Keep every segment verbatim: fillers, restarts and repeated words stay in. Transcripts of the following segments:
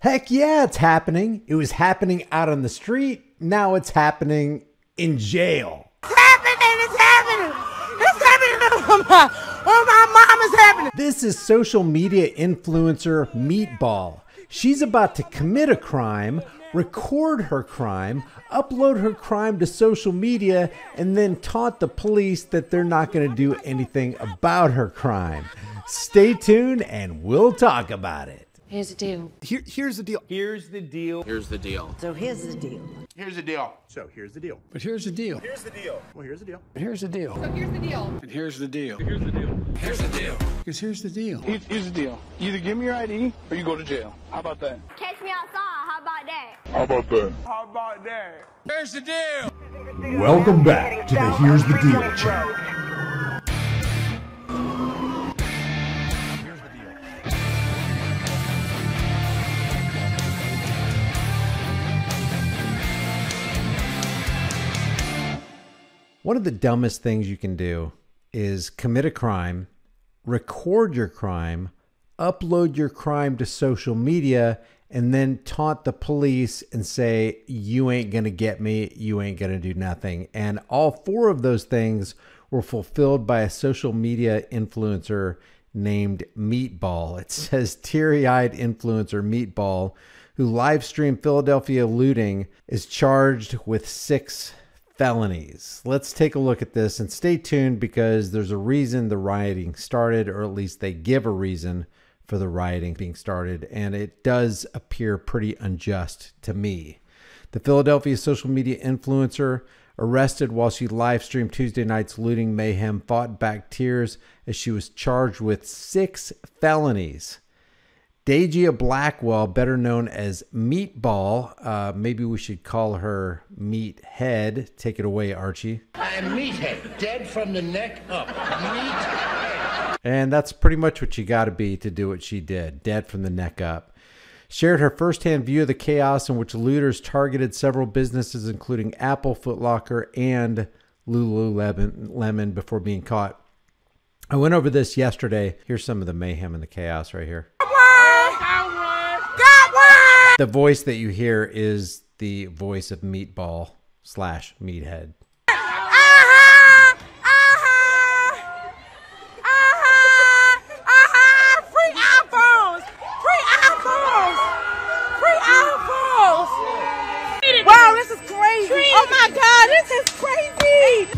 Heck yeah, it's happening. It was happening out on the street. Now it's happening in jail. It's happening, it's happening. It's happening on my, on my mom, it's happening. This is social media influencer Meatball. She's about to commit a crime, record her crime, upload her crime to social media, and then taunt the police that they're not going to do anything about her crime. Stay tuned and we'll talk about it. Here's the deal. Here, here's the deal. Here's the deal. Here's the deal. So here's the deal. Here's the deal. So here's the deal. But here's the deal. Here's the deal. Well, here's the deal. But here's the deal. So here's the deal. And here's the deal. Here's the deal. Here's the deal. Because here's the deal. Here's the deal. Either give me your I D or you go to jail. How about that? Catch me outside. How about that? How about that? How about that? Here's the deal. Welcome back to the Here's the Deal channel. One of the dumbest things you can do is commit a crime, record your crime, upload your crime to social media, and then taunt the police and say, you ain't gonna get me, you ain't gonna do nothing. And all four of those things were fulfilled by a social media influencer named Meatball. It says teary-eyed influencer Meatball, who live streamed Philadelphia looting, is charged with six felonies. Let's take a look at this and stay tuned because there's a reason the rioting started, or at least they give a reason for the rioting being started, and it does appear pretty unjust to me. The Philadelphia social media influencer arrested while she live streamed Tuesday night's looting mayhem fought back tears as she was charged with six felonies. Dejia Blackwell, better known as Meatball, uh, maybe we should call her Meathead. Take it away, Archie. I'm Meathead, dead from the neck up. Meathead. And that's pretty much what you got to be to do what she did, dead from the neck up. Shared her firsthand view of the chaos in which looters targeted several businesses, including Apple, Foot Locker, and Lululemon before being caught. I went over this yesterday. Here's some of the mayhem and the chaos right here. The voice that you hear is the voice of Meatball slash Meathead. Uh-huh, uh-huh, uh-huh, uh-huh, free iPhones, free iPhones, free iPhones. Wow, this is crazy. Oh my God, this is crazy.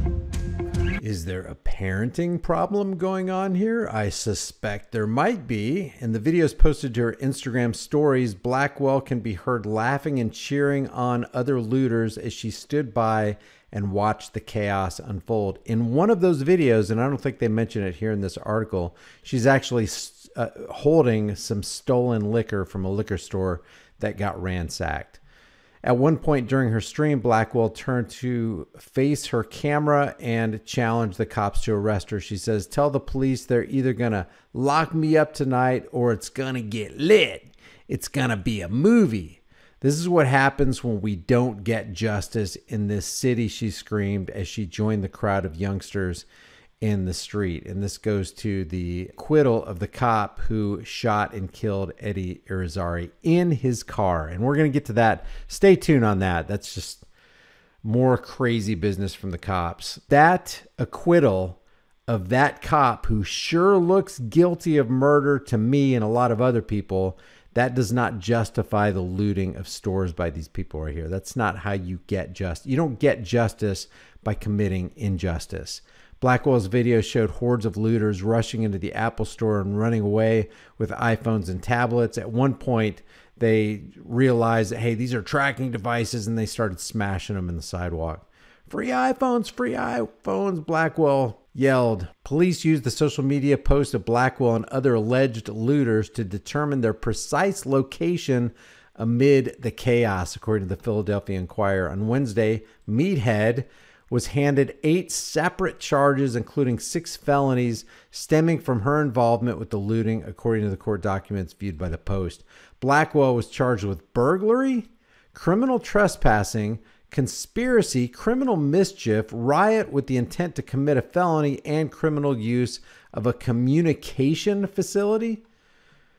Is there a parenting problem going on here? I suspect there might be. In the videos posted to her Instagram stories, Blackwell can be heard laughing and cheering on other looters as she stood by and watched the chaos unfold. In one of those videos, and I don't think they mention it here in this article, she's actually uh, holding some stolen liquor from a liquor store that got ransacked. At one point during her stream, Blackwell turned to face her camera and challenged the cops to arrest her. She says, tell the police they're either going to lock me up tonight or it's going to get lit. It's going to be a movie. This is what happens when we don't get justice in this city, she screamed as she joined the crowd of youngsters in the street. And this goes to the acquittal of the cop who shot and killed Eddie Irizarry in his car. And we're going to get to that. Stay tuned on that. That's just more crazy business from the cops. That acquittal of that cop who sure looks guilty of murder to me and a lot of other people, that does not justify the looting of stores by these people right here. That's not how you get justice. You don't get justice by committing injustice. Blackwell's video showed hordes of looters rushing into the Apple store and running away with iPhones and tablets. At one point, they realized that, hey, these are tracking devices, and they started smashing them in the sidewalk. Free iPhones, free iPhones, Blackwell yelled. Police used the social media post of Blackwell and other alleged looters to determine their precise location amid the chaos, according to the Philadelphia Inquirer. On Wednesday, Meathead was handed eight separate charges, including six felonies stemming from her involvement with the looting, according to the court documents viewed by the Post. Blackwell was charged with burglary, criminal trespassing, conspiracy, criminal mischief, riot with the intent to commit a felony, and criminal use of a communication facility.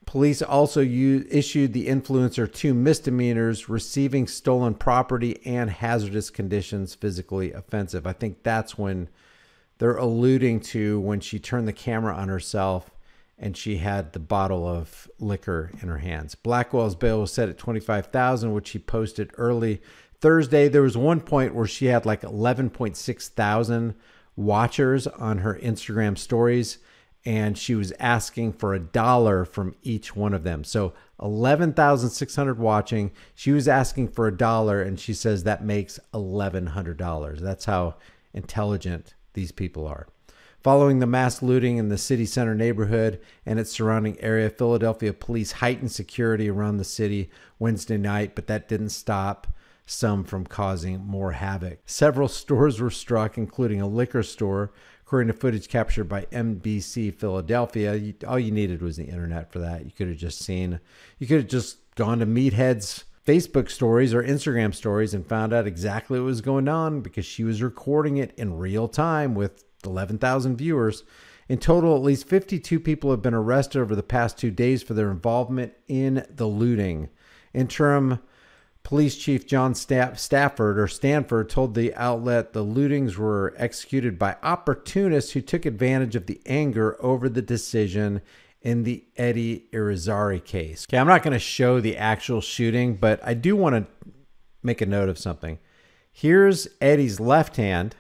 Police also u- issued the influencer two misdemeanors, receiving stolen property and hazardous conditions, physically offensive. I think that's when they're alluding to when she turned the camera on herself and she had the bottle of liquor in her hands. Blackwell's bail was set at twenty-five thousand dollars, which he posted early Thursday. There was one point where she had like eleven point six thousand watchers on her Instagram stories, and she was asking for a dollar from each one of them. So eleven thousand six hundred watching. She was asking for a dollar, and she says that makes eleven hundred dollars. That's how intelligent these people are. Following the mass looting in the city center neighborhood and its surrounding area, Philadelphia police heightened security around the city Wednesday night, but that didn't stop some from causing more havoc. Several stores were struck, including a liquor store, according to footage captured by N B C Philadelphia. You, all you needed was the internet for that. You could have just seen, you could have just gone to Meathead's Facebook stories or Instagram stories and found out exactly what was going on, because she was recording it in real time with eleven thousand viewers. In total, at least fifty-two people have been arrested over the past two days for their involvement in the looting. Interim Police Chief John Stafford or Stanford told the outlet the lootings were executed by opportunists who took advantage of the anger over the decision in the Eddie Irizarry case. Okay, I'm not going to show the actual shooting, but I do want to make a note of something. Here's Eddie's left hand.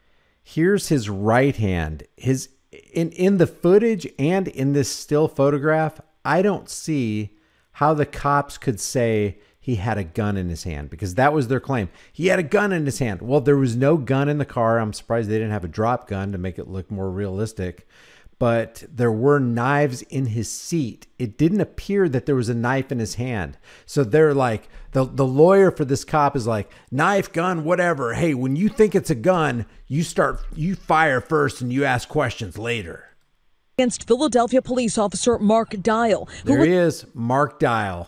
Here's his right hand. His in, in the footage and in this still photograph, I don't see how the cops could say he had a gun in his hand, because that was their claim. He had a gun in his hand. Well, there was no gun in the car. I'm surprised they didn't have a drop gun to make it look more realistic. But there were knives in his seat. It didn't appear that there was a knife in his hand. So they're like, the, the lawyer for this cop is like, knife, gun, whatever. Hey, when you think it's a gun, you start, you fire first and you ask questions later. Against Philadelphia police officer Mark Dial. There he is, Mark Dial.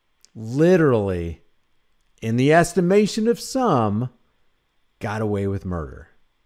Literally, in the estimation of some, got away with murder.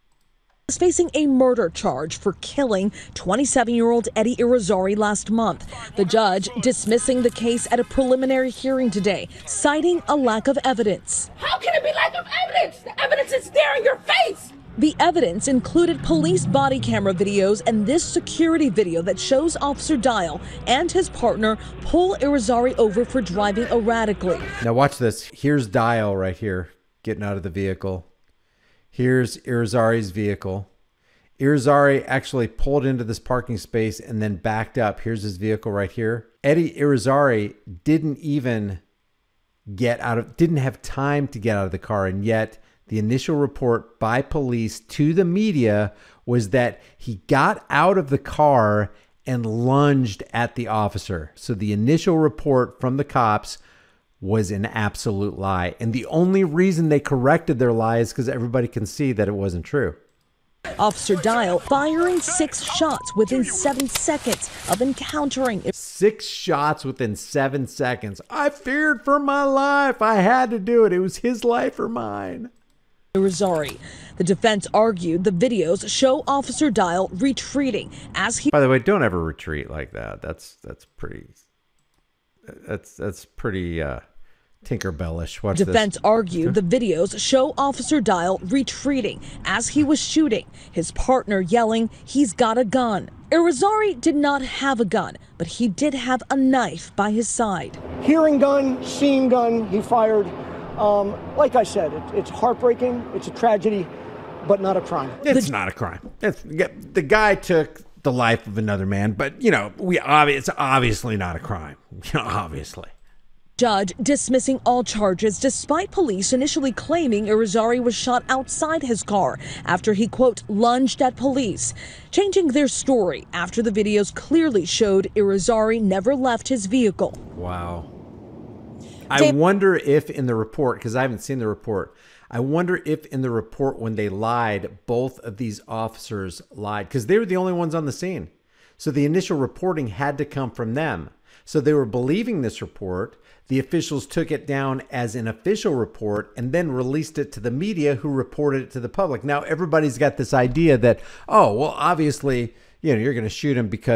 Is facing a murder charge for killing twenty-seven-year-old Eddie Irizarry last month. The judge dismissing the case at a preliminary hearing today, citing a lack of evidence. How can it be lack of evidence? The evidence is there in your face. The evidence included police body camera videos and this security video that shows Officer Dial and his partner pull Irizarry over for driving erratically. Now watch this. Here's Dial right here, getting out of the vehicle. Here's Irizarry's vehicle. Irizarry actually pulled into this parking space and then backed up. Here's his vehicle right here. Eddie Irizarry didn't even get out of, didn't have time to get out of the car, and yet the initial report by police to the media was that he got out of the car and lunged at the officer. So the initial report from the cops was an absolute lie. And the only reason they corrected their lie is because everybody can see that it wasn't true. Officer Dial firing six shots within seven seconds of encountering. Six shots within seven seconds. I feared for my life. I had to do it. It was his life or mine. Irizarry. The defense argued the videos show Officer Dial retreating as he. By the way, don't ever retreat like that. That's that's pretty. That's that's pretty uh, Tinkerbellish. Watch this. Defense argued the videos show Officer Dial retreating as he was shooting, his partner yelling, "He's got a gun." Irizarry did not have a gun, but he did have a knife by his side. Hearing gun, seeing gun, he fired. Um, like I said, it, it's heartbreaking. It's a tragedy, but not a crime. It's the, not a crime. It's, the guy took the life of another man, but, you know, we obvi- it's obviously not a crime. You know, obviously. Judge dismissing all charges despite police initially claiming Irizarry was shot outside his car after he, quote, lunged at police, changing their story after the videos clearly showed Irizarry never left his vehicle. Wow. I wonder if in the report, because I haven't seen the report, I wonder if in the report when they lied, both of these officers lied, because they were the only ones on the scene. So the initial reporting had to come from them. So they were believing this report. The officials took it down as an official report and then released it to the media, who reported it to the public. Now everybody's got this idea that, oh, well, obviously, you know, you're going to shoot him because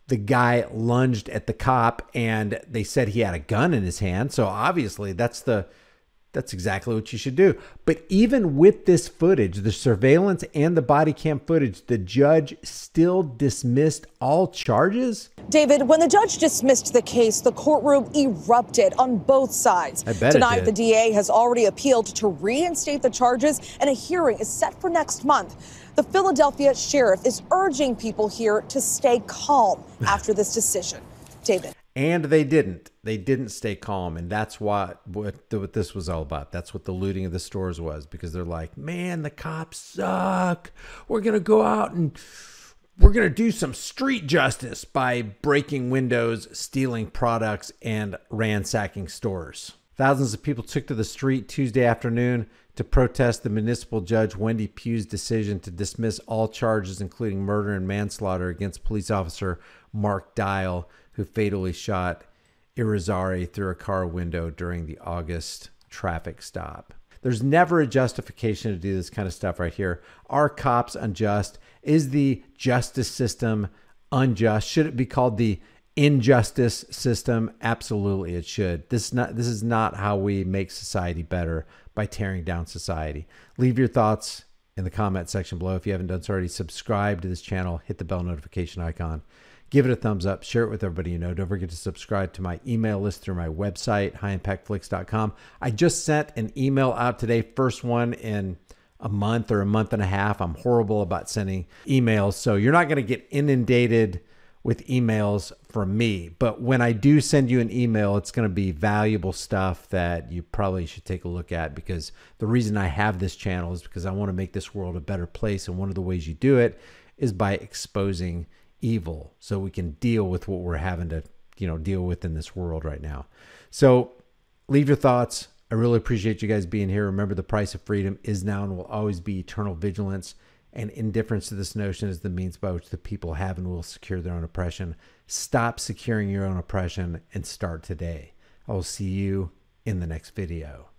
the guy lunged at the cop and they said he had a gun in his hand. So obviously that's the that's exactly what you should do. But even with this footage, the surveillance and the body cam footage, the judge still dismissed all charges. David, when the judge dismissed the case, the courtroom erupted on both sides. I bet Tonight, it did. the D A has already appealed to reinstate the charges, and a hearing is set for next month. The Philadelphia sheriff is urging people here to stay calm after this decision. David. And they didn't. They didn't stay calm. And that's what, what, what this was all about. That's what the looting of the stores was, because they're like, man, the cops suck. We're going to go out and we're going to do some street justice by breaking windows, stealing products, and ransacking stores. Thousands of people took to the street Tuesday afternoon to protest the municipal judge Wendy Pugh's decision to dismiss all charges, including murder and manslaughter, against police officer Mark Dial, who fatally shot Irizarry through a car window during the August traffic stop. There's never a justification to do this kind of stuff right here. Are cops unjust? Is the justice system unjust? Should it be called the injustice system? Absolutely, it should. This is not, this is not how we make society better, by tearing down society. Leave your thoughts in the comment section below. If you haven't done so already, subscribe to this channel. Hit the bell notification icon. Give it a thumbs up. Share it with everybody you know. Don't forget to subscribe to my email list through my website, high impact flicks dot com. I just sent an email out today, first one in a month or a month and a half. I'm horrible about sending emails, so you're not going to get inundated with emails from me. But when I do send you an email, it's going to be valuable stuff that you probably should take a look at, because the reason I have this channel is because I want to make this world a better place. And one of the ways you do it is by exposing evil, so we can deal with what we're having to, you know, deal with in this world right now. So leave your thoughts. I really appreciate you guys being here. Remember, the price of freedom is now and will always be eternal vigilance, and indifference to this notion is the means by which the people have and will secure their own oppression. Stop securing your own oppression and start today. I will see you in the next video.